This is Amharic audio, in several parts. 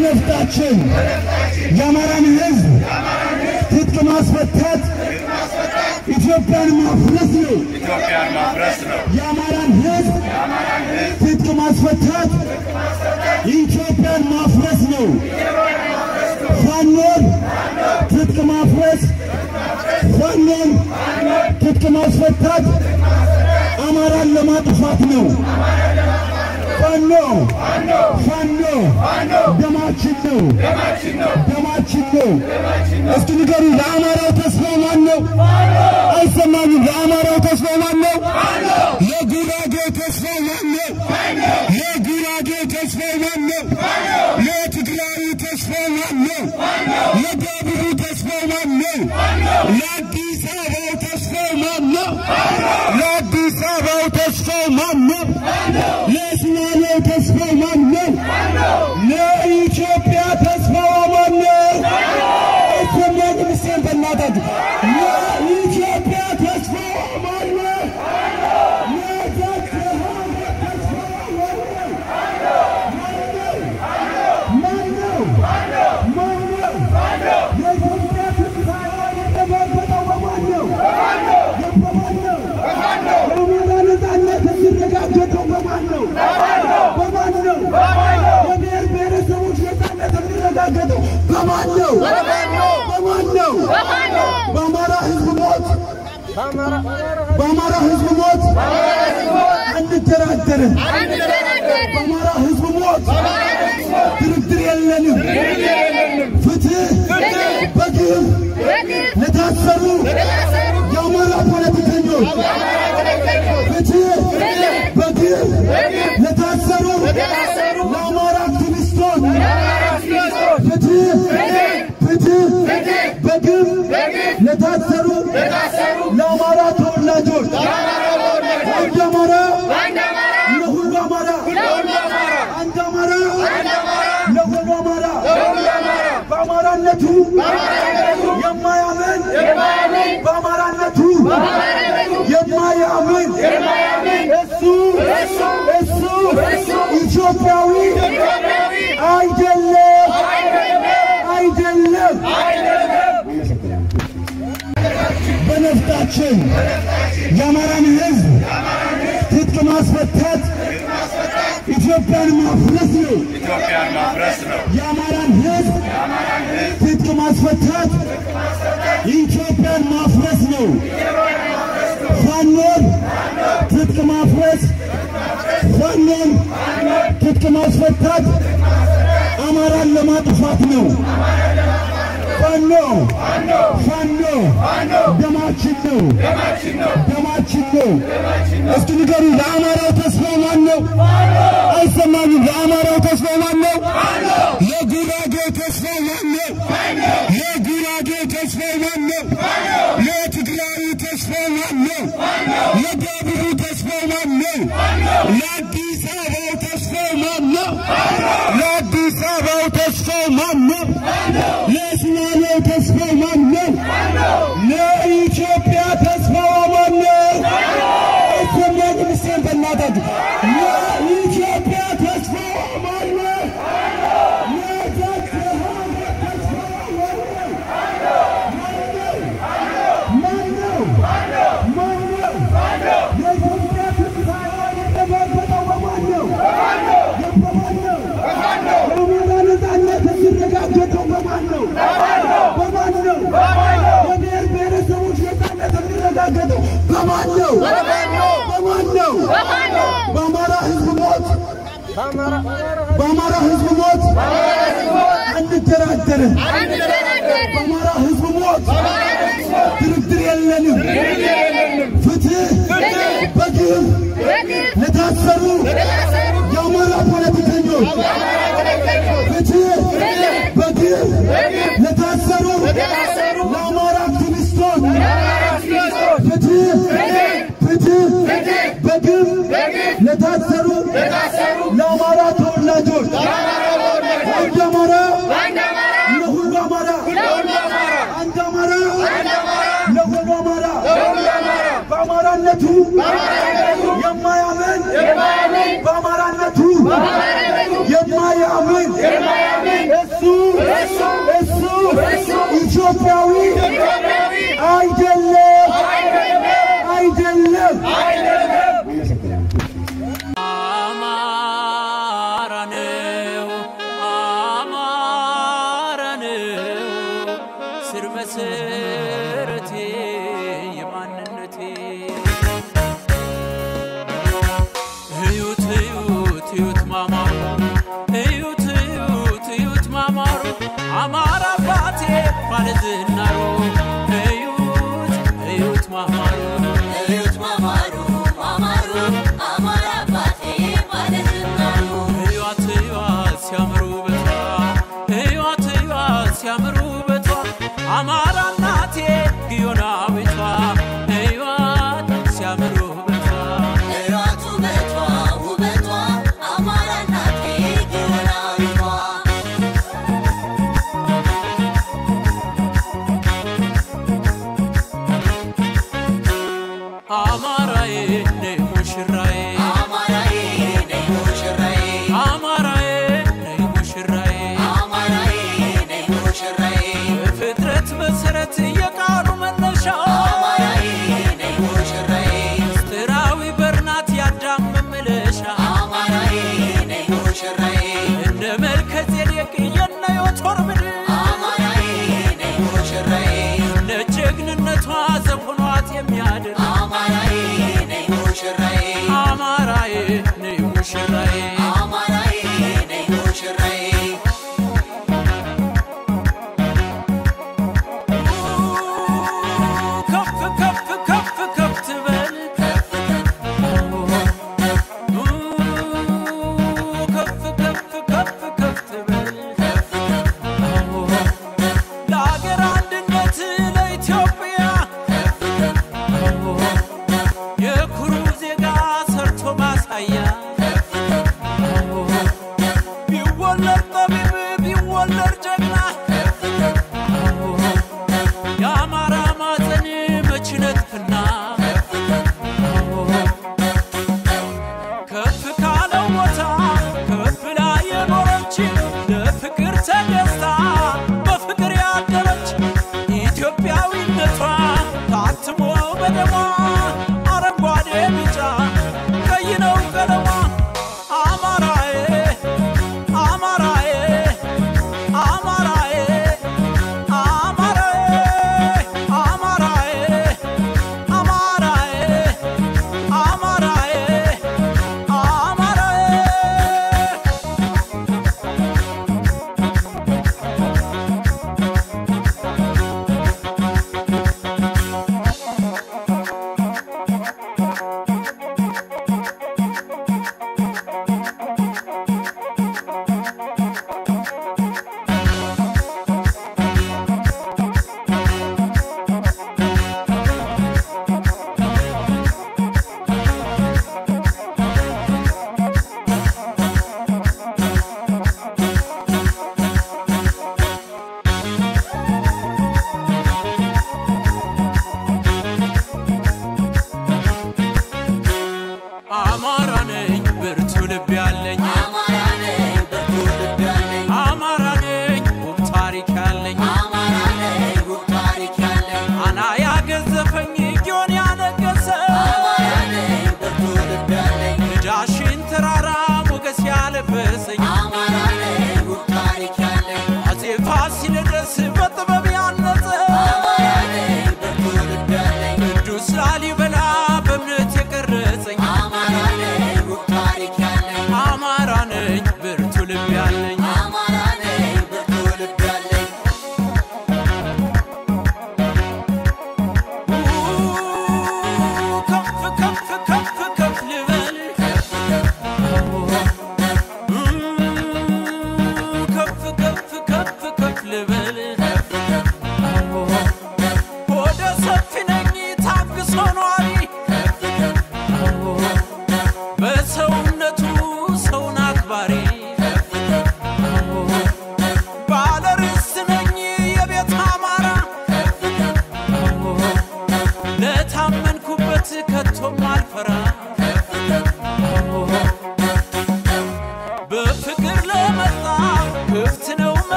በነፍጣችን የአማራን ህዝብ ትጥቅ ማስፈታት ኢትዮጵያን ማፍረስ ነው። የአማራን ህዝብ ትጥቅ ማስፈታት ኢትዮጵያን ማፍረስ ነው። ፋኖን ትጥቅ ማፍረስ ፋኖን ትጥቅ ማስፈታት አማራን ለማጥፋት ነው። ፋኖ ደማችን ነው። እስኪ ንገሩ፣ ለአማራው ተስፋ ማን ነው? አይሰማኝም። ለአማራው ተስፋ ማን ነው? ለጉራጌ ተስፋ ማን ነው? ለጉራጌ ተስፋ ማን ነው? ለትግራይ ተስፋ ማን ነው? ለደቡብ ተስፋ ማን ነው? ለአዲስ አበባው ተስፋ ማን ነው? ለአዲስ አበባው ተስፋ ማን ነው? ለሶማሌው ተስፋ ማን ነው? ለኢትዮጵያ ተስፋ ማን ነው? አይሰማኝም። እስኪ በእናታችሁ ለኢትዮጵያ ተስፋ ማን ነው? በአማራ ህዝብ ሞት አንደራደርም። በአማራ ህዝብ ሞት ድርድር የለንም። ፍትህ በግፍ ለታሰሩ የአማራ ፖለቲከኞች ፍትህ በግፍ ለታሰሩ ለአማራ አክቲቪስቶች ፍትህ በግፍ ለታሰሩ ለአማራ ተወላጆች አንድ አማራ ለሁሉ አማራ አንድ አማራ ለሁሉ አማራ በአማራነቱ የማያምን በአማራነቱ የማያምን እሱ ኢትዮጵያዊ አይደለም። በነፍጣችን የአማራን ህዝብ ትጥቅ ማስፈታት ኢትዮጵያን ማፍረስ ነው። የአማራን ህዝብ ትጥቅ ማስፈታት ኢትዮጵያን ማፍረስ ነው። ፋኖን ትጥቅ ማፍረስ ፋኖን ትጥቅ ማስፈታት አማራን ለማጥፋት ነው። ፋኖ ደማችን ነው። እስኪ ንገሩ፣ ለአማራው ተስፋ ማን ነው? አይሰማኝም። ለአማራው ተስፋ ማን ነው? ለጉራጌ ተስፋ ማን ነው? ለጉራጌ ተስፋ ማን ነው? ለትግራይ ተስፋ ማን ነው? ለደቡብ ተስፋ ማን ነው? ለአዲስ አበባው ተስፋ ማን ነው? ለአዲስ አበባው ተስፋ ማን ነው? ለሶማሌው ተስፋ ማን ነው? ለኢትዮጵያ ተስፋ ማን ነው? አይሰማኝም። እስኪ በእናታችሁ ለኢትዮጵያ ተስፋ ማን ነው? በአማራ ህዝብ ሞት አንደራደርም። በአማራ ህዝብ ሞት ድርድር የለንም። ፍትህ በግፍ ለታሰሩ የአማራ ፖለቲከኞች ፍትህ በግፍ ለታሰሩ ለአማራ አክቲቪስቶች ፍትህ በግፍ ለታሰሩ ለአማራ ተወላጆች አንድ አማራ ለሁሉ አማራ አንድ አማራ ለሁሉ አማራ በአማራነቱ የማያምን በአማራነቱ የማያምን ኢትዮጵያዊ አይደለም አይደለም Amarae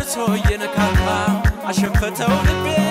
መልሶ የነካካ አሸፈተው ልቤ